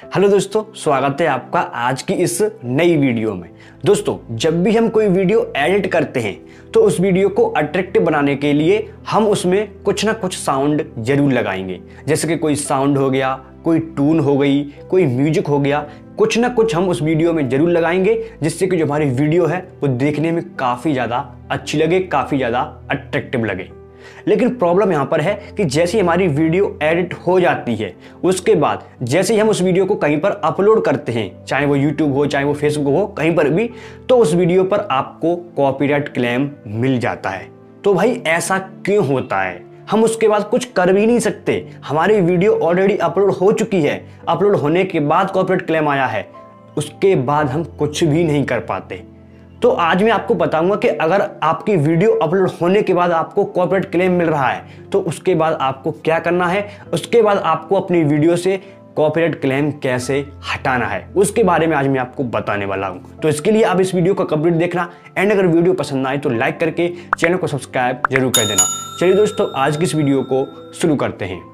Hello दोस्तों, स्वागत है आपका आज की इस नई वीडियो में। दोस्तों, जब भी हम कोई वीडियो एडिट करते हैं तो उस वीडियो को अट्रैक्टिव बनाने के लिए हम उसमें कुछ ना कुछ साउंड जरूर लगाएंगे। जैसे कि कोई साउंड हो गया, कोई टून हो गई, कोई म्यूजिक हो गया, कुछ ना कुछ हम उस वीडियो में जरूर लगाएंगे जिससे कि जो हमारी वीडियो है वो देखने में काफ़ी ज़्यादा अच्छी लगे, काफ़ी ज़्यादा अट्रैक्टिव लगे। लेकिन प्रॉब्लम यहाँ पर है कि जैसे हमारी वीडियो एडिट हो जाती है, उसके बाद जैसे ही हम उस वीडियो को कहीं पर अपलोड करते हैं, चाहे वो यूट्यूब हो, चाहे वो फेसबुक हो, कहीं पर भी, तो उस वीडियो पर आपको कॉपीराइट क्लेम मिल जाता है। तो भाई ऐसा क्यों होता है? हम उसके बाद कुछ कर भी नहीं सकते। हमारी वीडियो ऑलरेडी अपलोड हो चुकी है, अपलोड होने के बाद कॉपीराइट क्लेम आया है, उसके बाद हम कुछ भी नहीं कर पाते। तो आज मैं आपको बताऊंगा कि अगर आपकी वीडियो अपलोड होने के बाद आपको कॉपीराइट क्लेम मिल रहा है तो उसके बाद आपको क्या करना है, उसके बाद आपको अपनी वीडियो से कॉपीराइट क्लेम कैसे हटाना है, उसके बारे में आज मैं आपको बताने वाला हूं। तो इसके लिए आप इस वीडियो को कंप्लीट देखना एंड अगर वीडियो पसंद आए तो लाइक करके चैनल को सब्सक्राइब जरूर कर देना। चलिए दोस्तों, आज की इस वीडियो को शुरू करते हैं।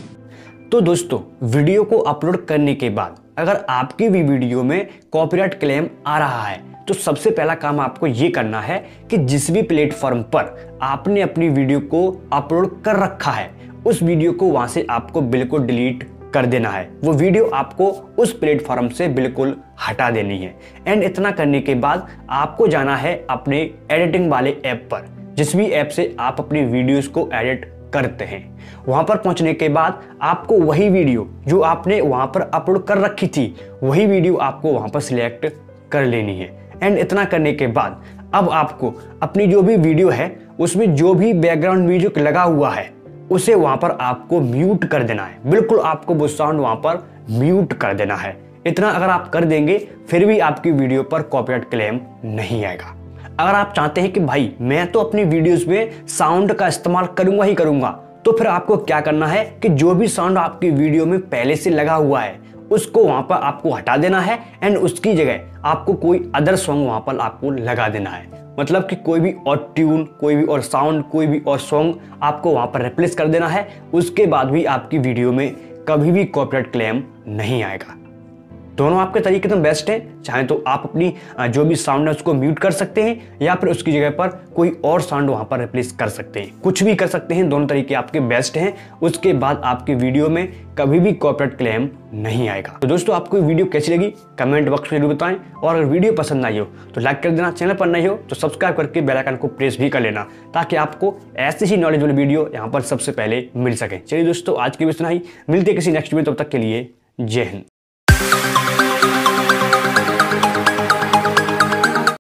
तो दोस्तों, वीडियो को अपलोड करने के बाद अगर आपकी भी वीडियो में कॉपीराइट क्लेम आ रहा है तो सबसे पहला काम आपको ये करना है कि जिस भी प्लेटफॉर्म पर आपने अपनी वीडियो को अपलोड कर रखा है उस वीडियो को वहां से आपको बिल्कुल डिलीट कर देना है। वो वीडियो आपको उस प्लेटफॉर्म से बिल्कुल हटा देनी है। एंड इतना करने के बाद आपको जाना है अपने एडिटिंग वाले ऐप पर, जिस भी ऐप से आप अपनी वीडियोस को एडिट करते हैं। वहां पर पहुंचने के बाद आपको वही वीडियो जो आपने वहां पर अपलोड कर रखी थी, वही वीडियो आपको वहां पर सिलेक्ट कर लेनी है। एंड इतना करने के बाद अब आपको अपनी जो भी वीडियो है उसमें जो भी बैकग्राउंड म्यूजिक लगा हुआ है उसे वहां पर आपको म्यूट कर देना है। बिल्कुल आपको वो साउंड वहां पर म्यूट कर देना है। इतना अगर आप कर देंगे फिर भी आपकी वीडियो पर कॉपीराइट क्लेम नहीं आएगा। अगर आप चाहते हैं कि भाई मैं तो अपनी वीडियोस में साउंड का इस्तेमाल करूंगा ही करूंगा, तो फिर आपको क्या करना है कि जो भी साउंड आपकी वीडियो में पहले से लगा हुआ है उसको वहां पर आपको हटा देना है एंड उसकी जगह आपको कोई अदर सॉन्ग वहां पर आपको लगा देना है। मतलब कि कोई भी और ट्यून, कोई भी और साउंड, कोई भी और सॉन्ग आपको वहां पर रिप्लेस कर देना है। उसके बाद भी आपकी वीडियो में कभी भी कॉपीराइट क्लेम नहीं आएगा। दोनों आपके तरीके तो बेस्ट हैं। चाहे तो आप अपनी जो भी साउंड है उसको म्यूट कर सकते हैं या फिर उसकी जगह पर कोई और साउंड वहां पर रिप्लेस कर सकते हैं। कुछ भी कर सकते हैं, दोनों तरीके आपके बेस्ट हैं। उसके बाद आपकी वीडियो में कभी भी कॉपीराइट क्लेम नहीं आएगा। तो दोस्तों, आपको वीडियो कैसी लगी कमेंट बॉक्स में जरूर बताएं और अगर वीडियो पसंद आई हो तो लाइक कर देना, चैनल पर नहीं हो तो सब्सक्राइब करके बेल आइकन को प्रेस भी कर लेना ताकि आपको ऐसी ही नॉलेज वाली वीडियो यहाँ पर सबसे पहले मिल सके। चलिए दोस्तों, आज की इतना ही, मिलते किसी नेक्स्ट वीडियो, तब तक के लिए जय हिंद।